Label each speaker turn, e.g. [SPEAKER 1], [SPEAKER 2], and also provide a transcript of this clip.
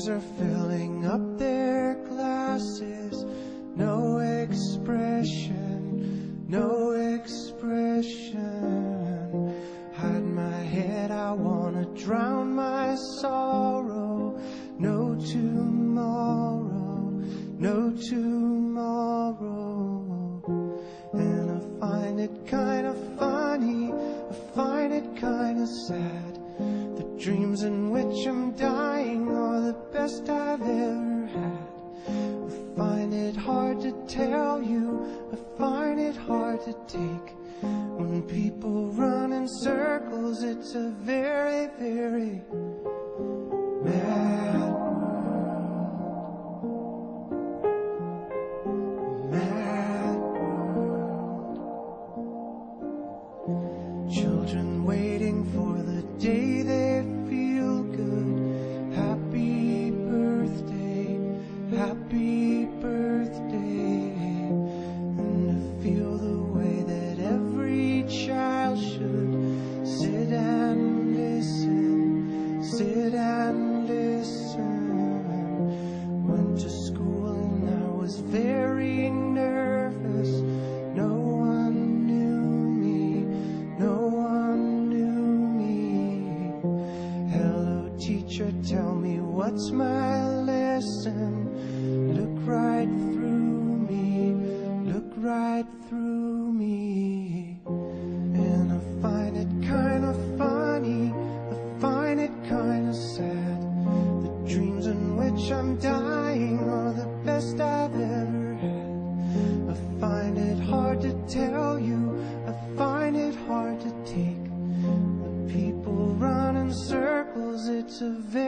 [SPEAKER 1] tears are filling up their glasses. No expression, no expression. Hide my head, I wanna drown my sorrow. No tomorrow, no tomorrow. And I find it kind of funny, I find it kind of sad. The dreams in which I'm dying are the best I've ever had. I find it hard to tell you, I find it hard to take. When people run in circles, it's a very, very mad world. Mad world. Children waiting for the day they feel good. Happy birthday, happy birthday. And to feel the way that every child should sit and listen, sit and listen. Went to school and I was very nervous. No one knew me, no one knew me. Hello teacher, tell me what's my lesson. Look right through me, look right through me. And I find it kind of funny, I find it kind of sad. The dreams in which I'm dying are the best I've ever had. I find it hard to tell you, I find it hard to take. The people run in circles, it's a very